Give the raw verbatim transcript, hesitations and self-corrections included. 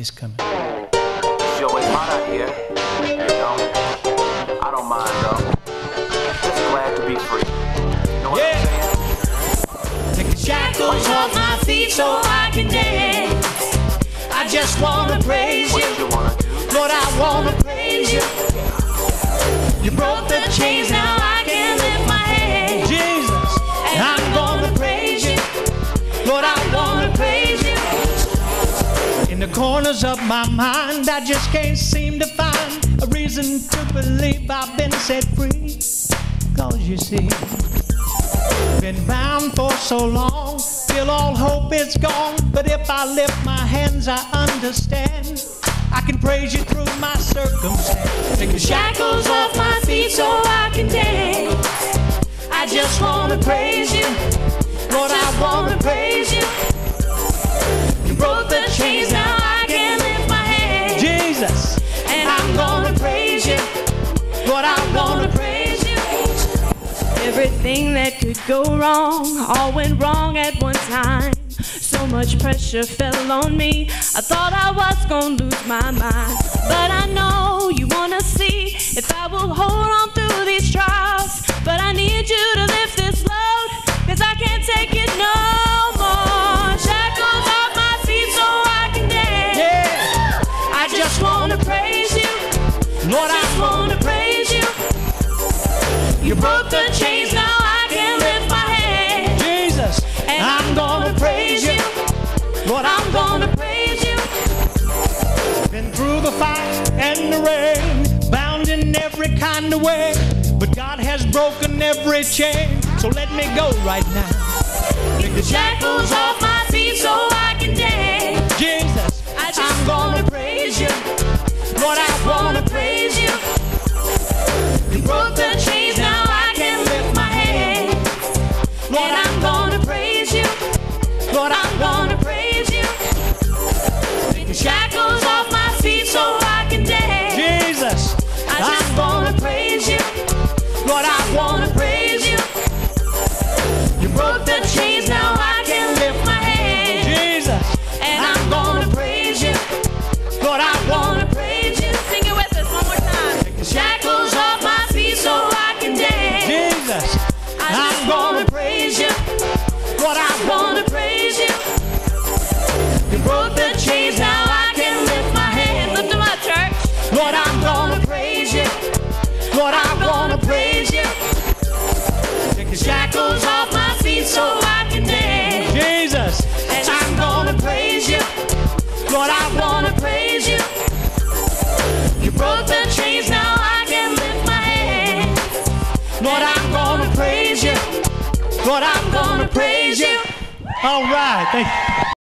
is coming. Sure, it's hot out here, you know. I don't mind though. Just glad to be free. You know what Yeah. I'm saying? Take the shackles off my feet so I can dance. I just wanna praise What you, you wanna do? Lord, I wanna praise you. You broke the chains, now I can lift my head. Jesus, I'm gonna praise you, Lord, I wanna praise you. In the corners of my mind, I just can't seem to find a reason to believe I've been set free. Cause you see, been bound for so long, feel all hope is gone. But if I lift my hands, I understand I can praise you through my circumstance. Take the shackles off my feet so I can dance. I just wanna praise you, Lord, I wanna praise you. You broke the chains, now I can lift my head. Jesus, and I'm gonna praise you, Lord, I wanna praise you. Everything that could go wrong, all went wrong at one time. So much pressure fell on me, I thought I was gonna lose my mind. But I know you wanna see if I will hold on through these trials. But I need you to lift this load, cause I can't take it no more. Shackles off my feet so I can dance. Yeah, I just wanna praise you, Lord, I just I wanna praise you. You broke the chains, now I can lift my head. Jesus, And I'm gonna praise you, Lord, I'm gonna praise you. been through the fire and the rain, bound in every kind of way. But God has broken every chain, so let me go right now. Take the shackles off my feet so I can dance. Jesus, I just I'm gonna praise you, Lord, I wanna praise you. You broke the chains, now I can lift my head. Lord, And I'm gonna praise you, Lord, I'm I gonna praise you. Take the shackles off my feet so I can dance. Jesus, I just wanna praise you, Lord, I wanna praise you. You broke the chains, now I can lift my head. Jesus, And I'm gonna praise you, Lord, I wanna praise you. Sing it with us one more time. Take the Shackles off my feet so I can dance. Jesus, I just I'm wanna gonna praise you, Lord, I wanna praise you. You broke the chains, now I can lift my hands. Lift them up, church. Lord, I'm Gonna praise you, Lord, I gonna wanna praise you. take the Shackles off my feet so I can dance. Jesus, And I'm gonna praise you, Lord, I wanna praise you. You broke the chains, now I can lift my hands. Lord, I'm gonna praise you, Lord, I'm gonna praise you. All right, thank you.